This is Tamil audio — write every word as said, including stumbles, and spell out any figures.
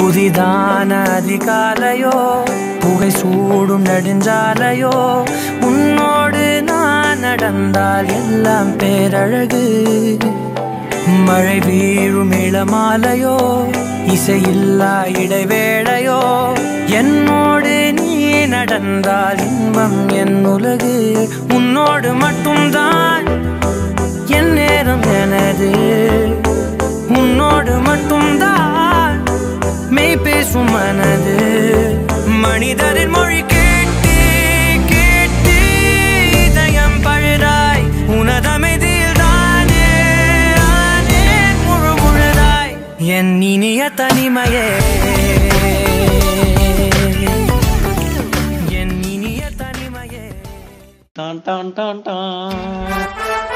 புதிதான அதிகாலையோ புகை சூடும் நெடுஞ்சாலையோ உன்னோடு நான் நடந்தால் எல்லாம் பேரழகு. மழை வீழும் இளமாலையோ இசையில்லா இடைவேளையோ என்னோடு நீ நடந்தால் இன்பம் என் உலகு. உன்னோடு மட்டும்தான் என் நேரம் எனது, உன்னோடு மட்டும்தான் மெய் பேசும் மனது. மனிதரின் மொழி கேட்டு கேட்டு இதயம் பழுதாய் உனதமைதியில் தானே ஆனே முழு முழுதாய் என் இனிய தனிமையே என் இனிய தனிமையே. டான் டான் டான் டான்